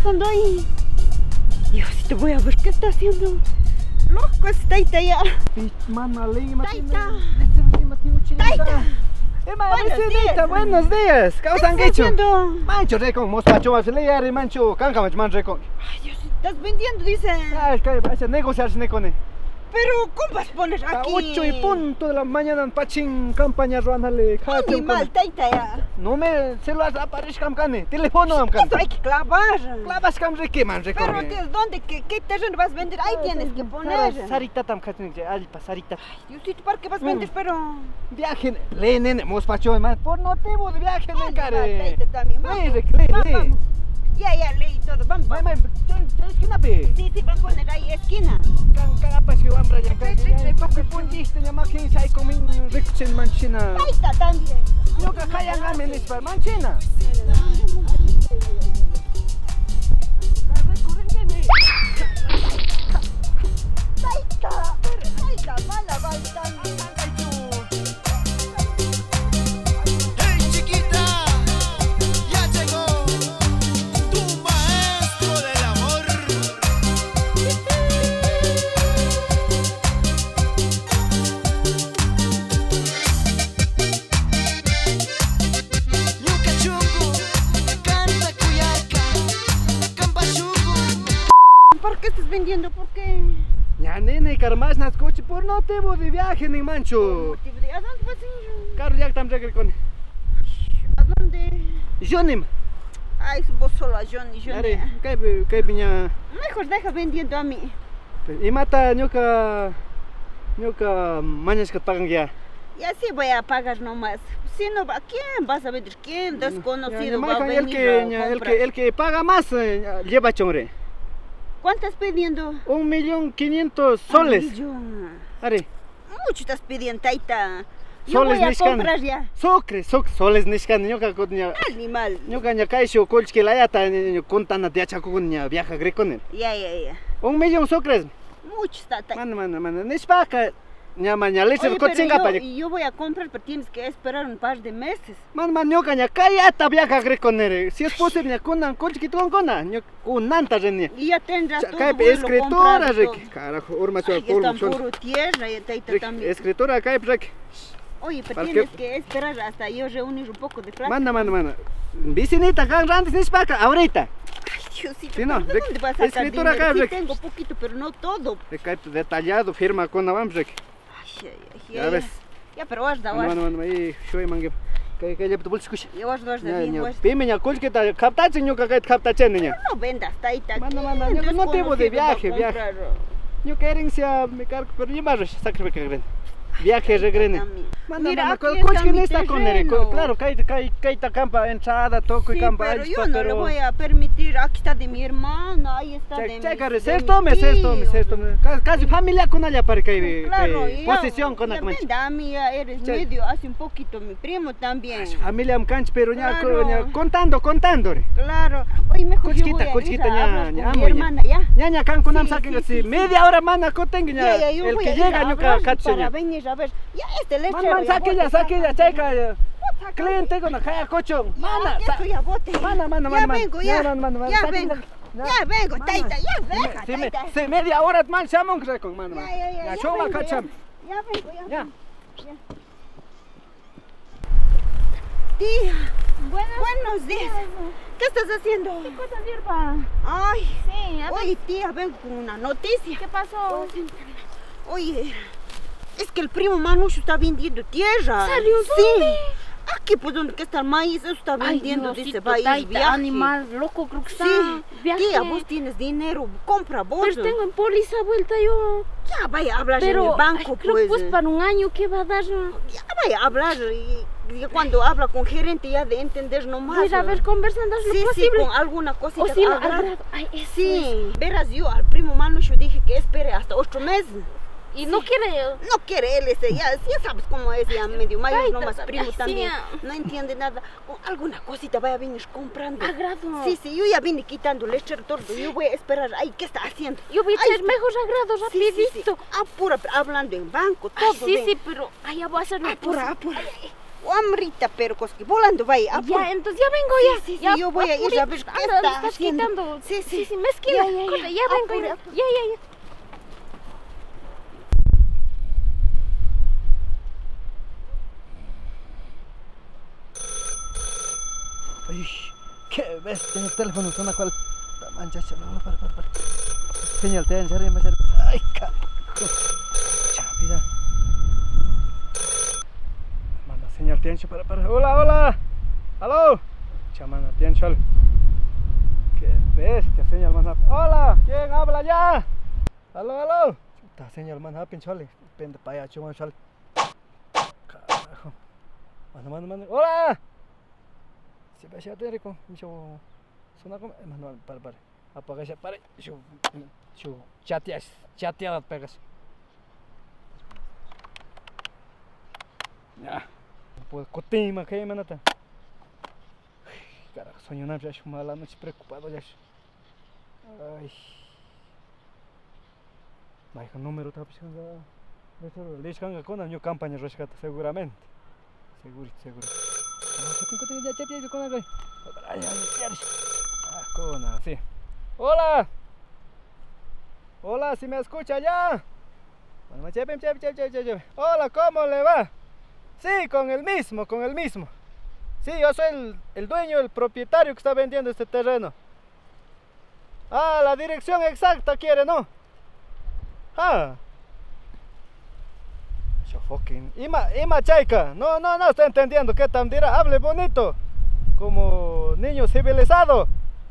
pasando ahí? Diosito, voy a ver qué está haciendo. Loco es Taita ya. Mana, Taita. Taita. Buenos días. ¿Qué estás haciendo? Mancho recon, mospacho más leer, mancho, canja man recon. Ay, Diosito, estás vendiendo, dice. Es que vas a negociar con él. Pero, ¿cómo vas a poner A aquí? 8:00 de la mañana en Pachín, campaña ruanale. Animal, Taita ya. No me celular aparece camcane, teléfono Eso hay que clavar. Clavas cam reque man recon. Pero, ¿desde dónde? ¿Qué terreno vas a vender? Ahí tienes que poner. Sarita tam catin, alpa sarita. Diosito, ¿para qué vas a vender? Pero... Viaje, le nene, mospacho man, por motivo de viaje le care. Taita también. Le. Vamos. Ya, leí todo. Vamos. Esquina pe. Sí, van a poner ahí esquina. Cagapas que van raya. Papi punjiste ya máquina sai como recchen manchina. Taita también. No que cayan gamen para manchina. Taita, mala va también. ¿Por qué estás vendiendo? ¿Por qué? Ya nene, carmas nas coche por no temo de viaje ni mancho. ¿A dónde vas a ir? Carro ya tam regre con. ¿A dónde? Jonim. Ay, vos solo a Johnny. Are, kai piña. Mejor deja vendiendo a mí. Y mata ñoca mañas que pagan ya. Y así voy a pagar nomás. Si no va, ¿quién vas a vender? ¿Quién desconocido va a venir el que paga más lleva chomre. ¿Cuánto estás pidiendo? 1.500.000 soles. Are. Mucho estás pidiendo, Taita. Yo Soles voy a niscan. comprar ya. Soles niscan ñoca coña. Animal. Ñoca ña kaisho kolchke la yata contana de acha coña viaja greconen. Ya. 1 millón socres. Mucho está, Taita. Mana, nispaca. Ñama ña leche Oye, cochinga pa. yo voy a comprar, pero tienes que esperar un par de meses. Man, ñoca ña kayata viaja greconere. Si es posible ña conan kolchke cona, ño kunanta renia. Y ya tendrás todo Cae vuelo escritora, comprado, todo. Rek. Carajo, urmacho Ay, por está puro tierra, ya, Taita, también. escritora, cae, Rek. Oye, pero ¿Para tienes qué? que esperar hasta yo reunir un poco de plata. Mana. Vicinita, gan randes nispaca, ahorita. Ay, Diosito, Sí, no, ¿de dónde vas a sacar escritora dinero? acá, Sí Rek. tengo poquito, pero no todo. Cae detallado, firma con la Rek. Ay, Ya ves. Ya, pero guarda. Mana, ahí, shoy mangue. Que le puedo escuchar. Ya guarda bien, guarda. Pime ña kolchke ta captache ñoca cae captache niña. No vendas, Taita. Mana, ¿quién yo no te voy de desconocido va a viaje. comprar? Yo que herencia me cargo, pero yo más sacre que gren. Viaje regren. Mira, aquí coche está que mi no está con él. terreno. Claro, caita campa, entrada, toco y Sí, campa. pero yo no le voy a permitir. Aquí está de mi hermana, ahí está de mi Checa, tío. tome. Casi familia con ella para que Claro, y posición con la ya venda, mía, eres Che. medio, hace un poquito mi primo también. familia canch, pero ya Claro. contando. Claro. Oye, mejor yo voy a ir Cochquita, a ya, hablar ya, con mi amo, hermana, ¿ya? Ya, can con Sí, saquen sí, así, sí. media hora, mana, coten Ya, yo el voy que a ir a llega, hablar cacho. para venir a ver. Ya, este lechero. Man, saque ya, checa. Cliente con la calle cocho. Mana, Ya bote. Mana. Ya vengo, ya. Ya saque vengo. ya. Ya vengo, Mana. Taita, ya deja, Sí, Taita. sí, media hora, man, chamon con mano. Ya Choma, vengo, cacham. Ya vengo, ya. Ya. Tía, Buenos buenos días. ¿Qué estás haciendo? ¿Qué cosa, sierva? Ay, Sí, a ver, oye, tía, vengo con una noticia. ¿qué pasó? Oye, es que el primo Manucho está vendiendo tierra. ¿Salió Sí. dónde? Aquí, pues, donde está el maíz, eso está vendiendo, dice, va a ir Taita, viaje. animal loco, creo que está. Sí, Viaje. tía, vos tienes dinero, compra vos. Pero tengo en póliza vuelta yo. Ya vaya a hablar en Pero el banco, ay, creo pues. pues para un año, ¿qué va a dar? Ya vaya a hablar y cuando habla con gerente ya de entender nomás. Voy a ver conversando lo Sí, posible. con alguna cosita. O sí, agrada. ay, eso es. Sí, verás, yo al primo Manucho dije que espere hasta otro mes. Y no quiere. No quiere él ese, ya sabes cómo es, ya medio mayor, Taita, nomás primo ay, sí, también. ya. No entiende nada. Con alguna cosita vaya a venir comprando. Agrado. Sí, yo ya vine quitando leche todo. Yo voy a esperar. Ay, ¿qué está haciendo? Yo voy a Ay, echar mejor agrado, rapidito. Apura, hablando en banco, Ay, todo. sí, ven. sí, pero ay, ya voy a hacer una Apura. Hambrita, pero cosque volando vaya. Ya, entonces ya vengo ya. Sí, ya, yo voy a ir a ver qué anda, está me estás haciendo. quitando. Sí, sí. Sí, mezquina. Ya, ya, ya. Corre, ya vengo. Ya. Ay, qué bestia, el teléfono suena cual. Mancha, no, para. Señal, te encerré, me encerré. Ay, carajo. Ya, mira. Manda señal, tiencho, para. Hola. Aló. Chamana, tiencho. Qué bestia, señal, man. Hola, ¿quién habla ya? Aló. Está señal, man, pinchole. Pende para allá, chumán, chale. Carajo. Manda. Hola. Si vai ser rico, yo suena como Manuel, para. Apaga ese pare. Yo chateadas pegas. Ya. Pues cotima que manata. Carajo, sueño una ya mala noche preocupado ya. Ay. Vai con número está pisando. Le echan con año campaña rescate seguramente. Seguro. Sí. Hola, si me escucha ya. Hola, ¿cómo le va? Sí, con el mismo. Sí, yo soy el dueño, el propietario que está vendiendo este terreno. Ah, la dirección exacta quiere, ¿no? Ah. Ima Chaika, no está entendiendo qué tan dirá, hable bonito, como niño civilizado.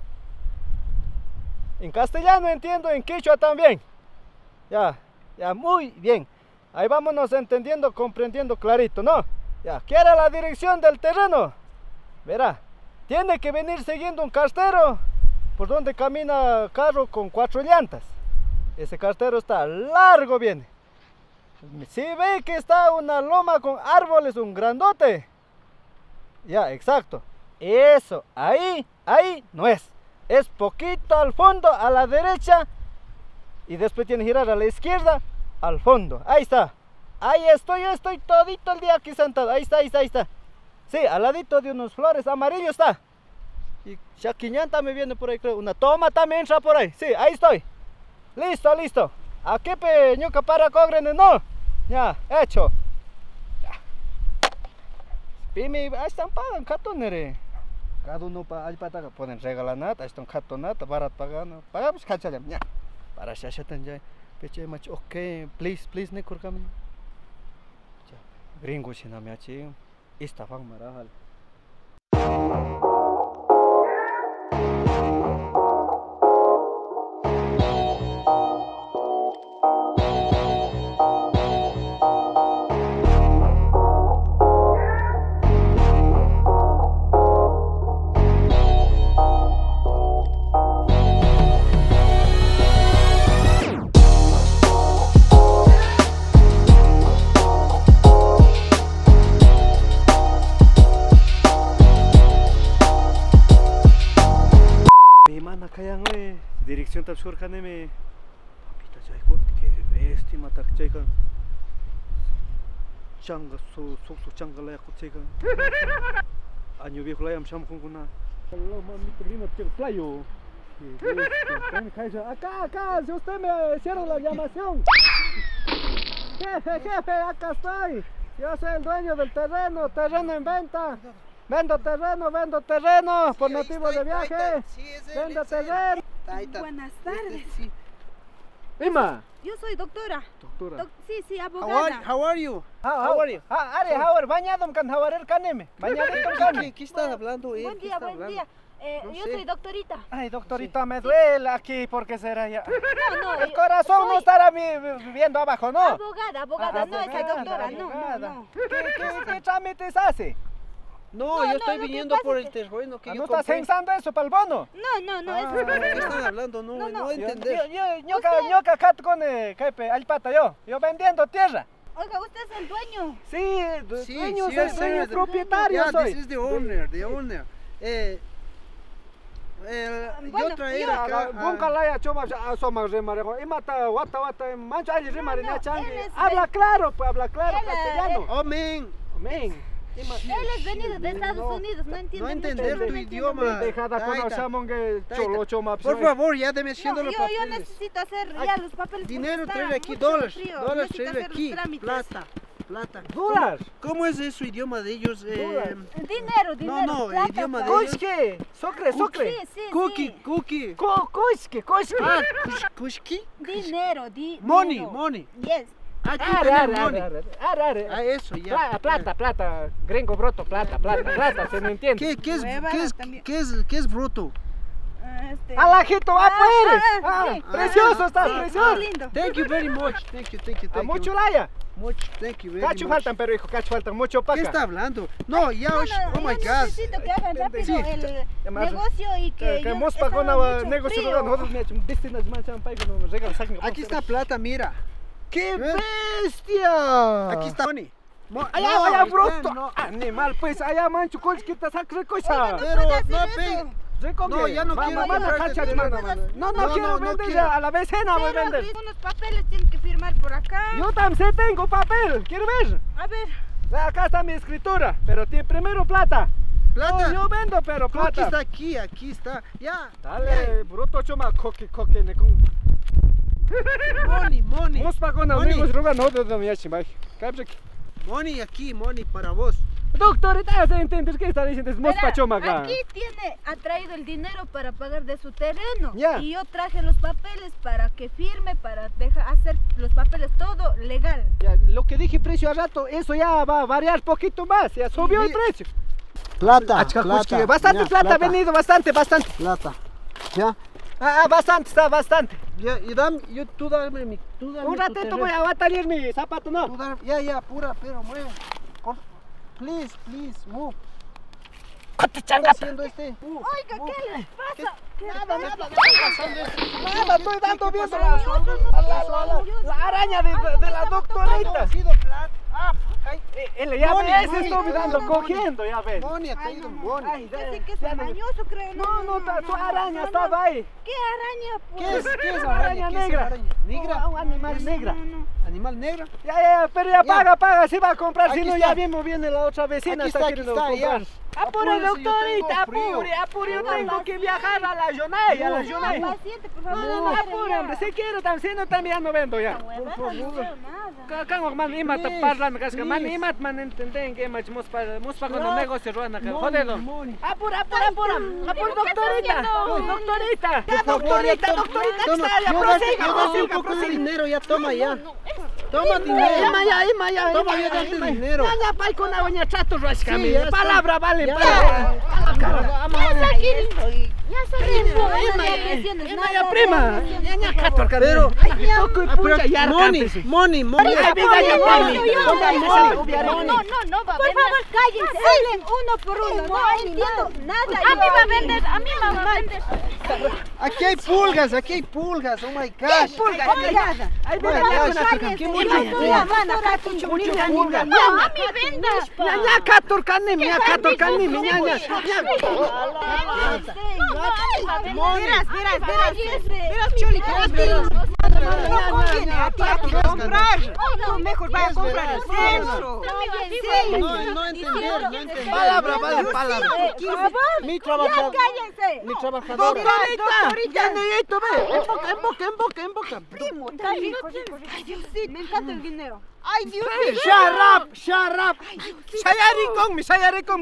En castellano entiendo, en quichua también. Ya, muy bien. Ahí vámonos entendiendo, comprendiendo clarito, ¿no? Ya, ¿quiere la dirección del terreno? Verá, tiene que venir siguiendo un cartero por donde camina carro con 4 llantas. Ese cartero está largo, viene. Si ve que está una loma con árboles, un grandote. Ya, exacto. Eso, ahí no es. Es poquito al fondo, a la derecha. Y después tiene que girar a la izquierda, al fondo. Ahí está. Ahí estoy, yo estoy todito el día aquí sentado. Ahí está. Sí, al ladito de unos flores amarillos está. Y Chaquiñanta me viene por ahí, creo. Una toma también entra por ahí. Sí, ahí estoy. Listo. Aquí peñuca para cogrene, no. Ya, hecho. Ya. Pimi, ahí están pagan catonere. Cada uno para ahí para ponen regalar nada, ahí están catonata, barat pagando. Pagamos cachale. Ya. Para shashatan ya. Peche mach, okay, please ne kurkami. Ya. Gringo sina me achi. Istafang marahal. Dirección tal surja neme. Papita chayko, que bestia matar chayka. Changa su changa la chayka. Año viejo la yam sham con kuna. Lo mami primo te playo. Acá, si usted me cierra la llamación. Jefe, acá estoy. Yo soy el dueño del terreno en venta. Vendo terreno por motivo de viaje. Vendo terreno. Buenas tardes. Sí. Ima. Yo soy doctora. Sí, abogada. How are you? How are you? Bañado kan hawarer kaneme. Bañado kan. ¿Qué estás hablando? Buen día. Yo soy doctorita. Ay, doctorita, me duele aquí, ¿por qué será ya? No. El corazón no estará viendo abajo, ¿no? Abogada, no, esa doctora, no. ¿Qué trámites hace? No, yo estoy viniendo por el terreno que yo compré. ¿No estás pensando eso para el bono? No. ¿Qué están hablando? No entender. Yo acá con alpata yo vendiendo tierra. Oiga, usted es el dueño. Sí, dueño, soy el propietario. Yeah, this is the owner. Yo traer acá. Bunkalaya choma asoma remarejo. Imata wata mancha ali remare na changi. Habla claro, castellano. Amén. Él es venido de Estados Unidos, no entiende. No entender tu idioma. Dejada con Taita. Osamon que cholo choma. Por favor, ya deme No, siendo los yo papeles. necesito hacer ya los papeles. Dinero, porque trae está aquí, mucho dólares. frío. Dólares, Necesito trae hacer los aquí. trámites. Plata. Plata. Dólar. ¿Cómo es su idioma de ellos? Dinero, no, plata, idioma de plata. ellos. Koshke. Socre, socre. Sí, sí, Cookie, sí. cookie. Koshke, koshke. Ah, kushki. Dinero, Money, money. Yes. Aquí Are, tenemos are, money. are, are. Ah, eso, ya. Plata. Gringo broto, plata, se me entiende. ¿Qué es bruto? Alajito, pues. sí. Precioso, estás Sí, precioso. muy lindo. Thank you very much. Thank you. Mucho laya. Much, thank you very Cacho much. faltan, pero hijo, cacho faltan mucho ¿Qué paca. está hablando? No, ya, No, oh my yo God. necesito que hagan rápido Sí. el negocio y que Que yo hemos estaba pagado una mucho negocio, frío. nosotros me echamos destinas mancham pai que nos regalan sacan. Aquí está plata, mira. ¡Qué ¿Eh? bestia! Aquí está money. Allá, No, bruto. no. Animal, pues, allá mancho, coche que te saca cosa. Oiga, Pero puede hacer no eso. pegue. Recoge. No, ya no quiero Manda comprarte cacha, teléfono. mano. No No, quiero no vender quiero. a la vecina voy a Pero vender. unos papeles tienen que firmar por acá. Yo también tengo papel, ¿quieres ver? A ver. Acá está mi escritura, pero tiene primero plata. Plata. No, yo vendo, pero Cookie plata. está aquí está. Ya. Dale, bruto choma, coque, ne con. Money. Vos pagón Money. amigos, ruga no de mi achimai. Money aquí, money para vos. Doctorita, ¿se entender qué está diciendo? Es mos Verá, pachoma acá. aquí ha traído el dinero para pagar de su terreno. Ya. Y yo traje los papeles para que firme, para hacer los papeles todo legal. Ya, lo que dije precio a rato, eso ya va a variar poquito más, ya subió el precio. Plata. Bastante ya, plata ha venido, bastante. Plata. Ya. Bastante, está bastante. Ya, y tú dame mi. Tú dame Un tu ratito terreno. voy a batallar mi zapato, ¿no? Tú dame, ya, pura, pero mueve. Please, move. ¡Cote ¿Qué está changata! haciendo este? Oiga, ¿qué les pasa? Nada, estoy dando viendo la araña de la doctorita. Ha sido plata. Él ya Money, ve, se money. está olvidando, cogiendo, ya ves. Money, ha caído money. Dice que es mañoso, creo. Tu araña estaba ahí. ¿Qué araña? Pues? ¿Qué es Araña araña? ¿Qué es negra. araña? ¿Negra? Un animal negra. ¿Animal negra? Ya, pero ya paga, si va a comprar, si Aquí no está. ya vimos viene la otra vecina, Aquí está está, queriendo ya. comprar. Apure, Apúrese, yo doctorita, tengo frío. apure, yo tengo que viajar a la Yonay, a la Yonay. No, paciente, por No, favor. apure, hombre, si quiero también, no también ya no vendo ya. No veo nada. Kango man imat Please, parlan kasga man please. imat man entenden que mach muspa con negocio ruana ka jodedo. Money. Apura, doctorita. Doctorita. Por favor, Doctorita, Toma, ya yo darte un poco de dinero, ya toma ya. Toma dinero. Ima. Toma, yo darte dinero. Ya pay con agua chato rasca Sí, mi. ya está. Palabra vale, Ya. palabra. Ya sabemos. Ima ya prima. Ya cator kan. Pero, toco y pucha ya money. Ay, vida, ya, mami. No va a vender. Por favor, cállense. Hablen uno por uno. No entiendo nada. A mí va a vender. Aquí hay pulgas, oh my gosh. Ay, Bueno, mira, ya, qué Niña, a mí venda. ña cator kanni, ña cator kanni, ña. Verás, Choli, no conviene a ti a comprar. Tú mejor vaya a comprar el centro. No entender. Palabra vale, palabra. Mi trabajador. Cállense. Mi trabajadora. Ya neguito, ve. En boca. Primo, está rico. Ay, Diosito. Me encanta el dinero. Ay, Dios. Shut up. Sayari con.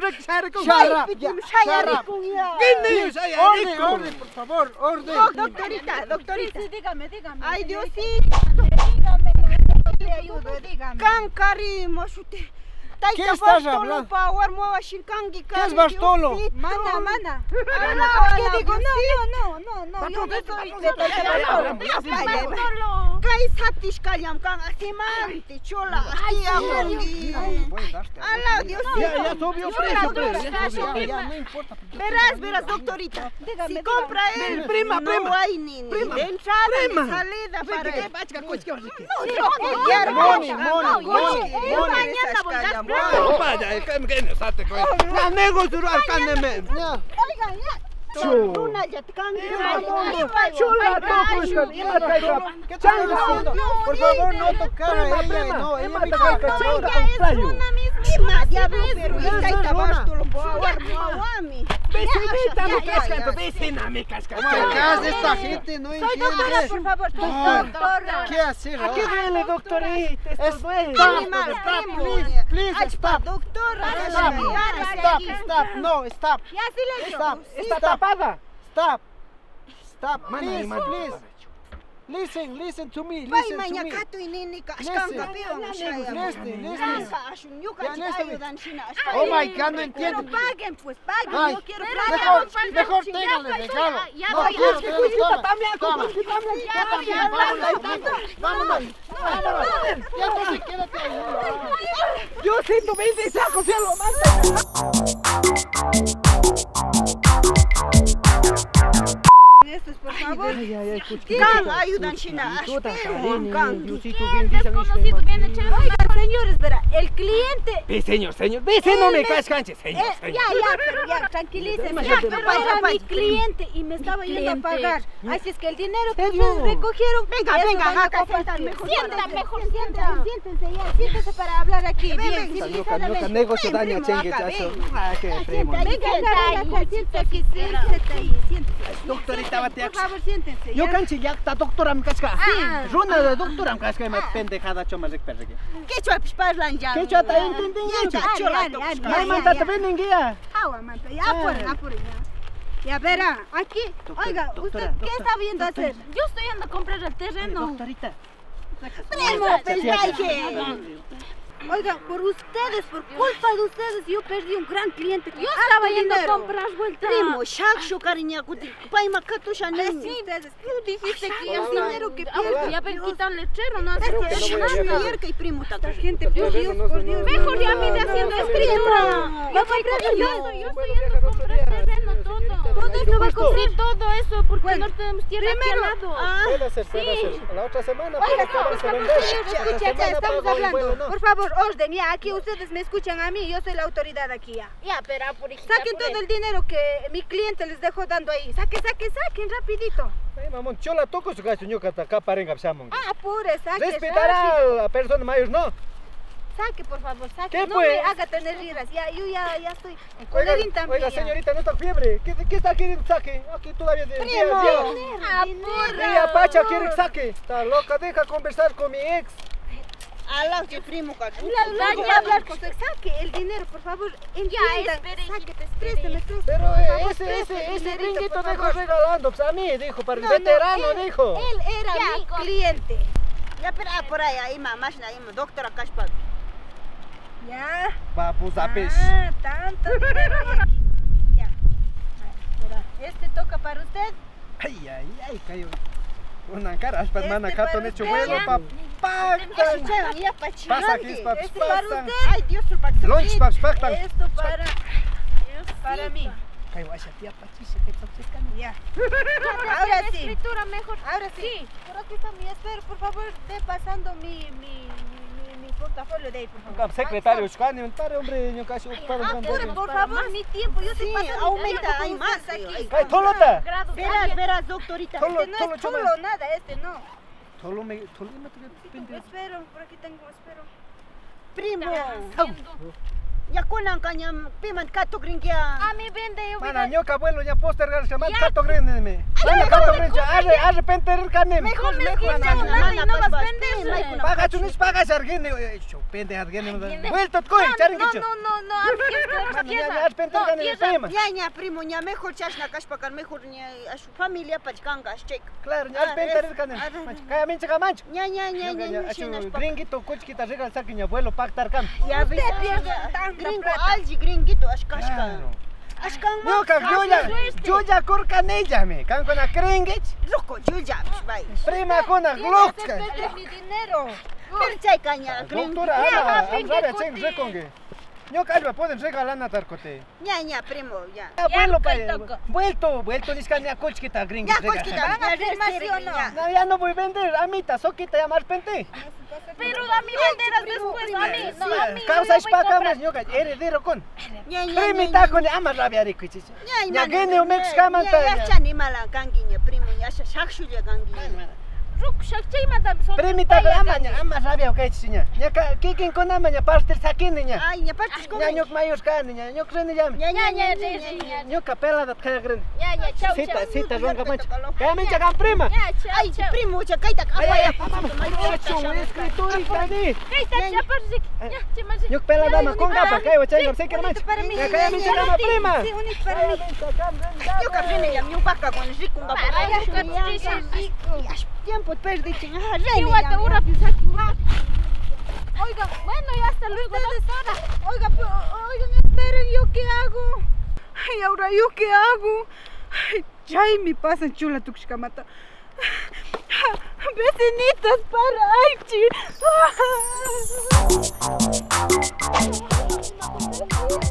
Orden, por favor, orden. Doctorita. Sí, dígame. Ay, Diosito. Dígame. Le ayudo, dígame. Kankari, mosute. ¿Qué estás hablando? ¿Qué es Bartolo? Mana. ¿Qué digo? No. Yo no soy de Bartolo. Kai satish kalyam kan asimanti chola astia mongi. Ala, Diosito. Ya subió precio. Ya, no importa. Verás, doctorita. Dígame, Si compra él, Prima. no hay ni de entrada ni salida para él. La negocio al caneme. Oigan, ya. Una ya te Chula, toco, ima caiga. Changa. Por favor, no tocar a ella. No, ella me toca. Ima, diablo, pero esta y tabasto lo puedo aguar, mami. Vecinita, me casca, vecina, me casca. Esta gente no Soy doctora, entiende. por favor, soy doctora. ¿Qué hacer ¿A qué ahora? duele, doctorita? Esto duele. Please, stop. Doctora, Stop. No, stop. Ya, silencio. Stop. Está tapada. Stop. Stop. Mana, Please, mana. please. Listen to me. Vai Listen to maña me. kato inini ka Listen. ashkan kapion Listen. Ka ashun yuka Ya, chika listen. ayudan shina Oh my God, no Pero entiendo. paguen, pues paguen. Ay, Yo quiero mejor téngale, déjalo. No, voy, quiero, ya, toma. también, Toma. tú también. Ya, Vámonos. vámonos. Ya, entonces quédate ahí. Yo siento 20 sacos, ya lo mato. Estos por favor Ay, Kan ayudan shina ashkan Desconocido viene echando. Oigan señores, verá, el cliente Ve, señor, no me cascanche, señor. pero ya, tranquilícense. Ya, pero era mi cliente y me estaba yendo a pagar. Así es que el dinero que ustedes recogieron. Venga, acá sentar mejor. Siéntense ya, siéntense para hablar aquí. Bien, civilizadamente. negocio daña, Ven, primo, chengue, acá, chacho. ven. Ah, qué primo. Venga, siéntate aquí, siéntate ahí, siéntate. Doctorita, bate Por favor, siéntense. Yo ya. canchi ya está doctora me casca. Ah. Runa de doctora me casca me pendejada choma rek perregue. Quechua parlan ya. Quechua ta entienden Ya, ya. chola, Mai manta te venden guía. Agua, manta, ya apure, ya. Ya verá, aquí, oiga, ¿usted qué está viendo hacer? Yo estoy yendo a comprar el terreno. Doctorita. Primo, pensaje. Oiga, por ustedes, por culpa de ustedes, yo perdí un gran cliente. Yo estaba yendo a comprar vuelta. Primo, shakshu cariña, paima katusha Sí, ustedes. tú dijiste que El dinero que pierdo. ya ven quitado el lechero, ¿no? Es que que no voy a es viajar. yerca y primo Esta taca. gente, por Dios, por Dios. Mejor ya vine haciendo escritura. Yo estoy yendo a comprar terreno, todo. Todo eso va a comprar todo eso, porque no tenemos tierra aquí al lado. Puede ser. La otra semana Oiga, puede acabarse vender. escucha, estamos hablando. Por favor, orden, ya, aquí ustedes me escuchan a mí, yo soy la autoridad aquí ya. Ya, pero por hijita, Saquen todo el dinero que mi cliente les dejó dando ahí. Saquen, rapidito. Ay, mamón, chola toco su gacho ñuca acá parenga psamon. Apure, saque. Respetar a la persona mayor, ¿no? Saque, por favor, saque. ¿Qué, no pues? me haga tener iras. Ya, yo ya estoy. Colerín también. Oiga, ya. señorita, no está fiebre. ¿Qué está queriendo saque? Aquí todavía de Primo. Ella Pacha quiere que saque. Está loca, deja conversar con mi ex. Alá, que primo, cacho. Voy a hablar con su ex. Saque el dinero, por favor. Entiendan. espere, Saque, préstame. Pero Por favor, ese préstame, ringuito por dejó favor. regalando pues, a mí, dijo, para el No, veterano, él- dijo. Él era mi cliente. Ya, pero por ahí, mamá, doctora Kashpa. Ya. Va, pues, a pez. Tanto dinero hay aquí. Ya. Verá, este toca para usted. Ay, cayó. Una cara, para mana, Este acá para han hecho usted, vuelo, ya. papá. Ya, Pasa aquí, paps, Este para pasa. usted. Ay, Dios, su pax. Lunch, paps, pactan. Esto para mí. Cayó, esa tía Patricia, Ya. Ahora sí. escritura mejor. Ahora sí. Por aquí está mi espero. Por favor, ve pasando mi portafolio de ahí, por favor. Secretario, Shkani, el padre, hombre, yo casi ocupado con Apure, por favor, mi tiempo. Yo estoy Sí, pasando aumenta, tiempo con hay más, ustedes hay aquí. ¡Ay, Tolota! Grados. Verás, doctorita. Tolo, Este no tolo, es chuma. solo nada, este no. Tolo me Espero, por aquí tengo, espero. Primo. Haciendo. Ya kunan kanya piman kato gringia. A mí vende, yo Mana, vine. ñoca abuelo, ya postergar, se llama Ya. Cato Greneme. Mana, Cato Greneme, arrepentir canem. Mejor, no vas a vender. Paga, tú no pagas argene. Pende argene. Vuelta, coy, charin No, kicho. no, Mana, ya arrepentir canem, tema. Ya, primo, ya mejor chashna kashpakan, mejor a su familia pachkanga, check. Claro, ya arrepentir canem. Kaya mincha camancho. Ya, Achu gringuito, cochquita, regal, saque, mi abuelo, pactar cam. Ya, Usted pierde tanta gringo, plata. algi, gringuito, ashkashka. Claro. Ashkan, Ñoca, yo ya corcan ella, me. Can con a krengech, Loco, yo ya, bye. prima con a glocka. Perder mi dinero. Perchay caña, gringo. Doctora, Ana, amrara, cheng, recongue. Yo calva, pueden regalar a tarcote. Ya, primo, ya. Vuelto, discania cochquita gringo. Ya, cochquita, no, ya no voy a vender, amita, soquita, ya más pente. Pero a mí venderás después, a mí, no, a mí. Causa espaka más, yo heredero con. Primita con amas rabia rico. Ya gene o mex camanta. Ya chanimala ganguiña, primo, ya shakshuya ganguiña. Primita ama rabia o chiña. Ya kikin con amaña pastel saquin niña. Ay, ya partes con. Ya ñok mayos can niña, ñok rene ya. Ya. Ñok capela dat kaya gren. Ya, chao. Sita ronca mancha. Kaya mancha kan prima. Ay, primo, ya kaita apaya. Escriturita di. Ya parzik. Ya, chimarzik. Ñok pela dama con gapa, kaya wachay no sé qué mancha. Ya kaya mancha dama prima. Sí, unis para mí. Yo café ya mi vaca con rico un gapa. Tiempo perdí, chingaja, Oiga, bueno, ya hasta luego, doctora. Oigan, esperen, ¿yo qué hago? Ay, ahora, ¿yo qué hago? Ay, chay, me pasan chula tuxcamata. Vecinitas, para, ay, chi.